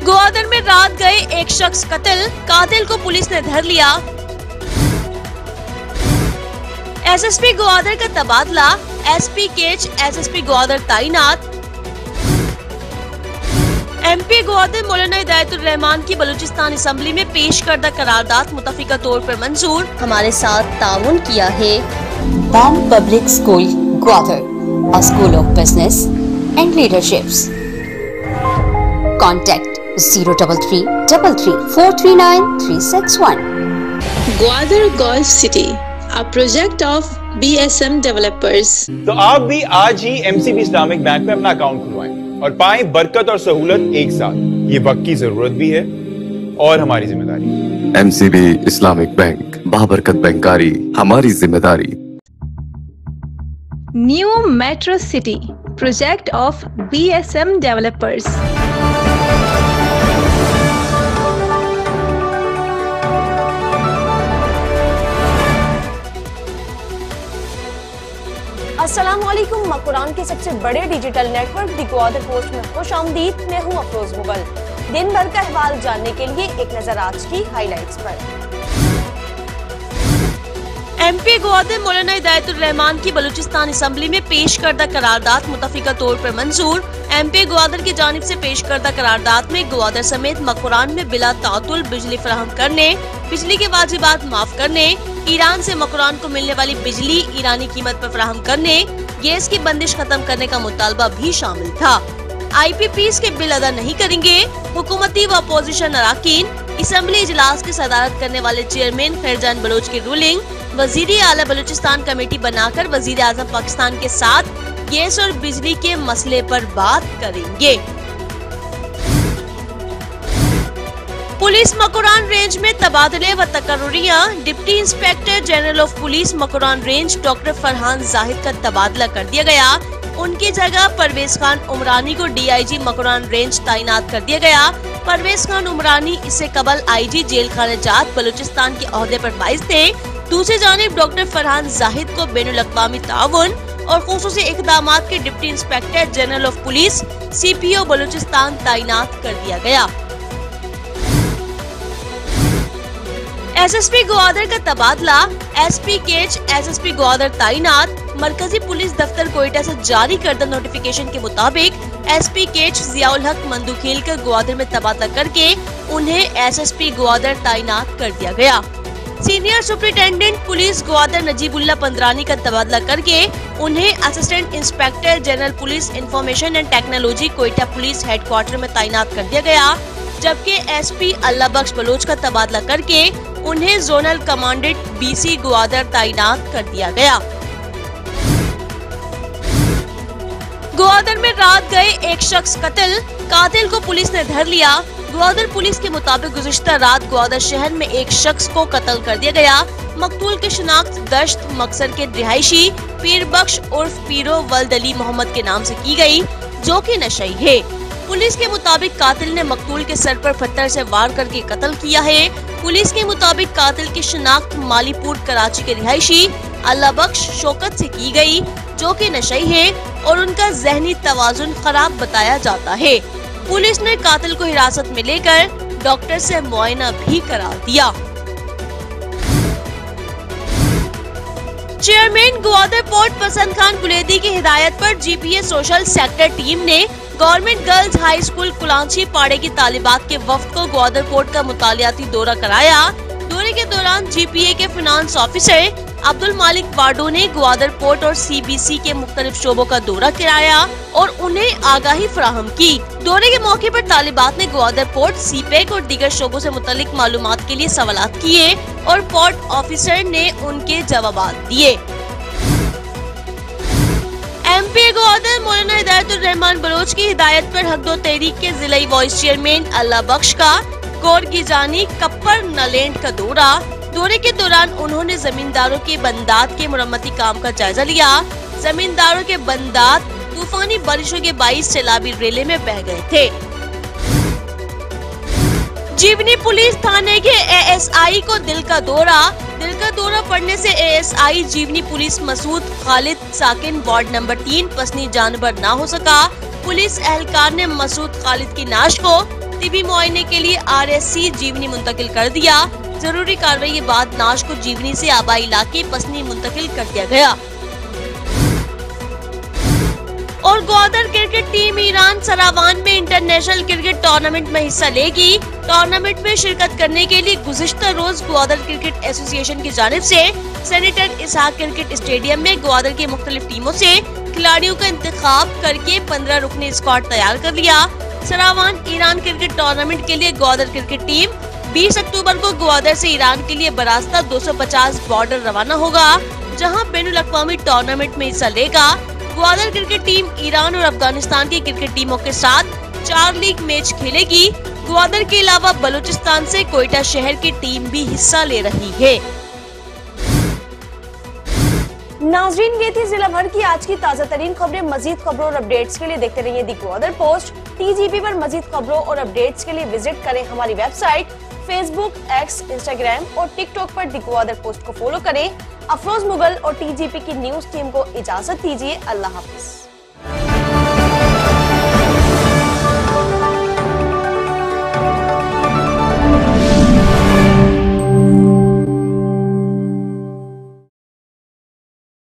ग्वादर में रात गए एक शख्स कत्ल, कातिल को पुलिस ने धर लिया। एसएसपी ग्वादर का तबादला, एसपी केच एसएसपी ग्वादर तैनात। एमपी ग्वादर मौलाना हिदायतुर रहमान की बलूचिस्तान असेंबली में पेश करदा करारदाद मुतफिका तौर पर मंजूर। हमारे साथ ताउन किया है बैन public school Gwadar, a school of business and leaderships. Contact 03333439361. Gwadar golf city, a project of BSM developers. तो आप भी आज ही MCB इस्लामिक बैंक में अपना अकाउंट खुलवाएं और पाएं बरकत और सहूलत एक साथ। ये वक्त की जरूरत भी है और हमारी जिम्मेदारी। MCB इस्लामिक बैंक, बाबरकत बैंकारी हमारी जिम्मेदारी। New Metro City, project of BSM developers. अस्सलामुअलैकुम। मकुरान के सबसे बड़े digital network the Gwadar post में खुश आमदीद। मैं हूँ अफरोज मुगल। दिन भर का अहवाल जानने के लिए एक नजर आज की हाइलाइट्स पर। एमपी ग्वादर मौलाना हिदायतुर रहमान की बलूचिस्तान असेंबली में पेश करदा करारदाद मुतफिका तौर पर मंजूर। एमपी ग्वादर की जानिब से पेश करदा करारदाद में ग्वादर समेत मकुरान में बिला तातुल बिजली फराहम करने, बिजली के वाजिबात माफ करने, ईरान से मकुरान को मिलने वाली बिजली ईरानी कीमत पर फराहम करने, गैस की बंदिश खत्म करने का मुतालबा भी शामिल था। IPPs के बिल अदा नहीं करेंगे हुकूमती व अपोजिशन अराकीन। असेंबली इजलास की सदारत करने वाले चेयरमैन खैरजान बलोच की रूलिंग, वजीर आला बलूचिस्तान कमेटी बनाकर वजीर आजम पाकिस्तान के साथ गैस और बिजली के मसले पर बात करेंगे। पुलिस मकुरान रेंज में तबादले व तकर्रुरियां, deputy inspector general of police Makran range doctor Farhan Zahid का तबादला कर दिया गया। उनकी जगह परवेज खान उमरानी को DIG मकुरान रेंज तैनात कर दिया गया। परवेज खान उमरानी इससे कबल IG जेल खाना जात बलूचिस्तान के ओहदे पर फाइज थे। दूसरी जानिब डॉक्टर फरहान जाहिद को बैनुल अक़वामी ताउन और खुसूसी इक़दामात के deputy inspector general of police CPO Balochistan तैनात कर दिया गया। SSP ग्वादर का तबादला, SP केच SSP ग्वादर तैनात। मरकजी पुलिस दफ्तर कोयटा से जारी करदा नोटिफिकेशन के मुताबिक SP केच जियाउल हक मंदूखेल का ग्वादर में तबादला करके उन्हें SSP ग्वादर तैनात कर दिया गया। Senior superintendent police Gwadar Najibullah Pandrani का तबादला करके उन्हें assistant inspector general police information and technology Quetta police headquarter में तैनात कर दिया गया। जबकि SP अल्लाह बख्श बलोच का तबादला करके उन्हें जोनल कमांडेंट BC ग्वादर तैनात कर दिया गया। ग्वादर में रात गए एक शख्स कत्ल, कातिल को पुलिस ने धर लिया। ग्वादर पुलिस के मुताबिक गुज़िश्ता रात ग्वादर शहर में एक शख्स को कत्ल कर दिया गया। मकतूल की शिनाख्त दश्त मकसर के रिहायशी पीर बख्श उर्फ पीरो वल्द अली मोहम्मद के नाम से की गई, जो कि नशई है। पुलिस के मुताबिक कातिल ने मकतूल के सर पर पत्थर से वार करके कत्ल किया है। पुलिस के मुताबिक कातिल की शिनाख्त मालीपुर कराची के रिहायशी अल्लाह बख्श शौकत से की गई, जो कि नशई है और उनका जहनी तवाजुन खराब बताया जाता है। पुलिस ने कातिल को हिरासत में लेकर डॉक्टर से मुआयना भी करा दिया। चेयरमैन ग्वादर पोर्ट पसंद खान कुलैदी की हिदायत पर GPA सोशल सेक्टर टीम ने government girls high school Kulanchi Pade की तालिबात के वफ्द को ग्वादर पोर्ट का मुतालियाती दौरा कराया। दौरे के दौरान GPA के फाइनेंस ऑफिसर अब्दुल मालिक वाडो ने ग्वादर पोर्ट और CBC के मुख्तलिफ शोबों का दौरा कराया और उन्हें आगाही फराहम की। दौरे के मौके पर तालिबात ने ग्वादर पोर्ट, CPEC और दीगर शोबों से मुतल्लिक मालूमात के लिए सवालात किए और पोर्ट ऑफिसर ने उनके जवाबात दिए। MP ग्वादर मौलाना हिदायतुर रहमान बलोच की हिदायत पर हक दो तहरीक के जिलाई वाइस चेयरमैन अल्लाह बख्श का गोरगिजानी कप्पर नलैंड का दौरा। दौरे के दौरान उन्होंने जमींदारों के बंदात के मुरम्मती काम का जायजा लिया। जमींदारों के बंदात तूफानी बारिशों के बाईस सैलाबी रेले में बह गए थे। जीवनी पुलिस थाने के ASI को दिल का दौरा पड़ने से ASI जीवनी पुलिस मसूद खालिद साकिन वार्ड नंबर 3 पसनी जानबर ना हो सका। पुलिस एहलकार ने मसूद खालिद की नाश को तिबी मुआयने के लिए RSC जीवनी मुंतकिल कर दिया। जरूरी कार्रवाई के बाद नाश को जीवनी से आबाई इलाके पसनी मुंतकिल कर दिया गया। और Gwadar cricket team Iran Saravan में इंटरनेशनल क्रिकेट टूर्नामेंट में हिस्सा लेगी। टूर्नामेंट में शिरकत करने के लिए गुज़िश्ता रोज ग्वादर क्रिकेट एसोसिएशन की जानिब से सेनेटर इसहाक क्रिकेट स्टेडियम में ग्वादर की मुख्तलिफ टीमों से खिलाड़ियों का इंतखाब करके 15 रुकनी स्क्वाड तैयार कर लिया। सरावान ईरान क्रिकेट टूर्नामेंट के लिए ग्वादर क्रिकेट टीम 20 अक्टूबर को ग्वादर से ईरान के लिए बरास्ता 250 बॉर्डर रवाना होगा, जहां बैनुल अक़वामी टूर्नामेंट में हिस्सा लेगा। ग्वादर क्रिकेट टीम ईरान और अफगानिस्तान की क्रिकेट टीमों के साथ 4 लीग मैच खेलेगी। ग्वादर के अलावा बलूचिस्तान से कोयटा शहर की टीम भी हिस्सा ले रही है। नाजरीन, ये थी जिला भर की आज की ताज़ा तरीन खबरें। मजीद खबरों और अपडेट्स के लिए देखते रहिए दी ग्वादर पोस्ट। TGP पर मजीद खबरों और अपडेट्स के लिए विजिट करें हमारी वेबसाइट, फेसबुक, एक्स, इंस्टाग्राम और टिकटॉक पर दी ग्वादर पोस्ट को फॉलो करें। अफरोज मुगल और TGP की न्यूज टीम को इजाजत दीजिए। अल्लाह हाफिज।